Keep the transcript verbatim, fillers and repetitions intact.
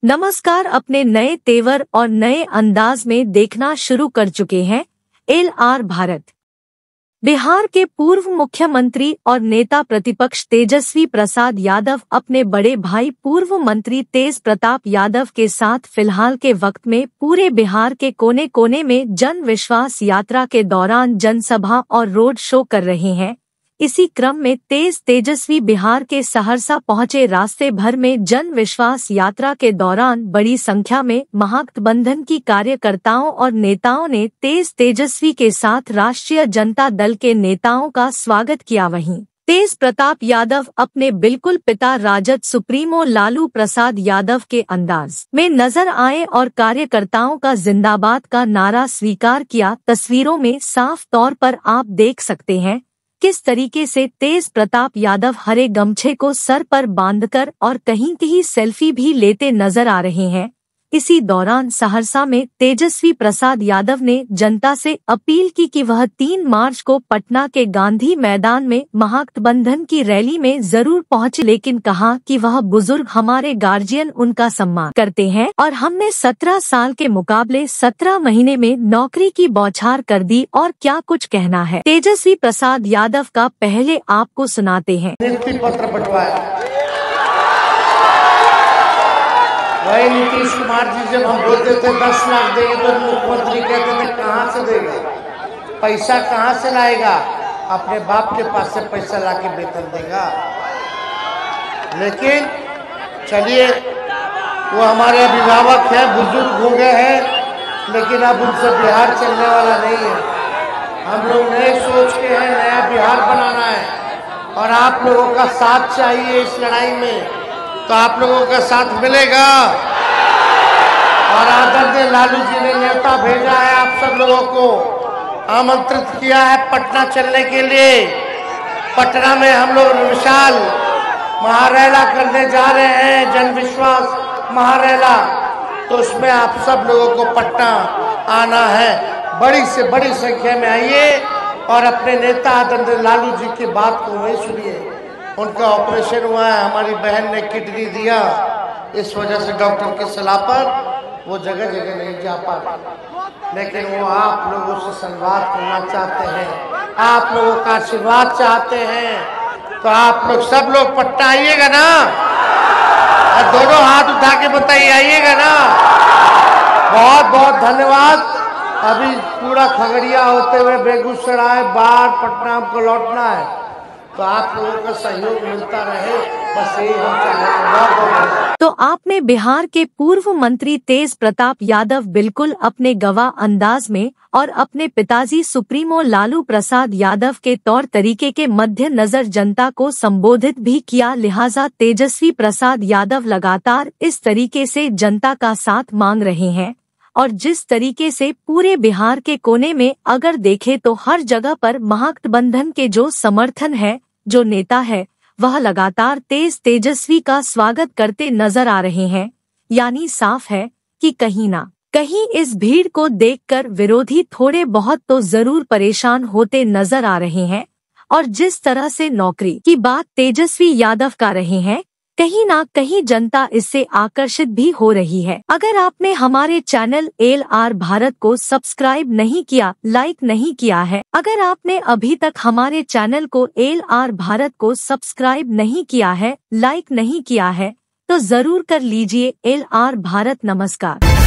नमस्कार। अपने नए तेवर और नए अंदाज में देखना शुरू कर चुके हैं एल आर भारत। बिहार के पूर्व मुख्यमंत्री और नेता प्रतिपक्ष तेजस्वी प्रसाद यादव अपने बड़े भाई पूर्व मंत्री तेज प्रताप यादव के साथ फिलहाल के वक्त में पूरे बिहार के कोने कोने में जन विश्वास यात्रा के दौरान जनसभा और रोड शो कर रहे हैं। इसी क्रम में तेज तेजस्वी बिहार के सहरसा पहुंचे। रास्ते भर में जन विश्वास यात्रा के दौरान बड़ी संख्या में महागठबंधन की कार्यकर्ताओं और नेताओं ने तेज तेजस्वी के साथ राष्ट्रीय जनता दल के नेताओं का स्वागत किया। वहीं तेज प्रताप यादव अपने बिल्कुल पिता राजद सुप्रीमो लालू प्रसाद यादव के अंदाज में नजर आए और कार्यकर्ताओं का जिंदाबाद का नारा स्वीकार किया। तस्वीरों में साफ तौर पर आप देख सकते हैं किस तरीके से तेज प्रताप यादव हरे गमछे को सर पर बांधकर और कहीं कहीं सेल्फी भी लेते नजर आ रहे हैं। इसी दौरान सहरसा में तेजस्वी प्रसाद यादव ने जनता से अपील की कि वह तीन मार्च को पटना के गांधी मैदान में महागठबंधन की रैली में जरूर पहुंचे, लेकिन कहा कि वह बुजुर्ग हमारे गार्जियन उनका सम्मान करते हैं और हमने सत्रह साल के मुकाबले सत्रह महीने में नौकरी की बौछार कर दी। और क्या कुछ कहना है तेजस्वी प्रसाद यादव का, पहले आपको सुनाते हैं। नियुक्ति पत्र बंटवाया। वही नीतीश कुमार जी जब हम बोलते थे दस लाख देंगे तो मुख्यमंत्री कहते थे कहाँ से देगा, पैसा कहाँ से लाएगा, अपने बाप के पास से पैसा लाके वेतन देगा। लेकिन चलिए, वो हमारे अभिभावक हैं, बुजुर्ग हो गए हैं, लेकिन अब उनसे बिहार चलने वाला नहीं है। हम लोग नए सोच के हैं, नया बिहार बनाना है और आप लोगों का साथ चाहिए इस लड़ाई में, तो आप लोगों का साथ मिलेगा। और आदरणीय लालू जी ने न्योता भेजा है, आप सब लोगों को आमंत्रित किया है पटना चलने के लिए। पटना में हम लोग विशाल महारैला करने जा रहे हैं, जन विश्वास महारैला, तो उसमें आप सब लोगों को पटना आना है। बड़ी से बड़ी संख्या में आइए और अपने नेता आदरणीय लालू जी की बात को वही सुनिए। उनका ऑपरेशन हुआ है, हमारी बहन ने किडनी दिया, इस वजह से डॉक्टर की सलाह पर वो जगह जगह नहीं जा पा रहे, लेकिन वो आप लोगों से संवाद करना चाहते हैं, आप लोगों का आशीर्वाद चाहते हैं। तो आप लोग सब लोग पटना आइएगा ना, और दोनों हाथ उठा के बताइए आइएगा ना। बहुत बहुत धन्यवाद। अभी पूरा खगड़िया होते हुए बेगूसराय, बाढ़, पटना हमको लौटना है, तो आप लोगों का सहयोग मिलता रहे, बस यही हम चाहेंगे। तो आपने बिहार के पूर्व मंत्री तेज प्रताप यादव बिल्कुल अपने गवाह अंदाज में और अपने पिताजी सुप्रीमो लालू प्रसाद यादव के तौर तरीके के मध्य नजर जनता को संबोधित भी किया। लिहाजा तेजस्वी प्रसाद यादव लगातार इस तरीके से जनता का साथ मांग रहे हैं और जिस तरीके से पूरे बिहार के कोने में अगर देखें तो हर जगह पर महागठबंधन के जो समर्थन है, जो नेता है, वह लगातार तेज तेजस्वी का स्वागत करते नजर आ रहे हैं। यानी साफ है कि कहीं ना कहीं इस भीड़ को देखकर विरोधी थोड़े बहुत तो जरूर परेशान होते नजर आ रहे हैं। और जिस तरह से नौकरी की बात तेजस्वी यादव कर रहे हैं, कहीं ना कहीं जनता इससे आकर्षित भी हो रही है। अगर आपने हमारे चैनल एल आर भारत को सब्सक्राइब नहीं किया, लाइक नहीं किया है, अगर आपने अभी तक हमारे चैनल को एल आर भारत को सब्सक्राइब नहीं किया है, लाइक नहीं किया है, तो जरूर कर लीजिए। एल आर भारत नमस्कार।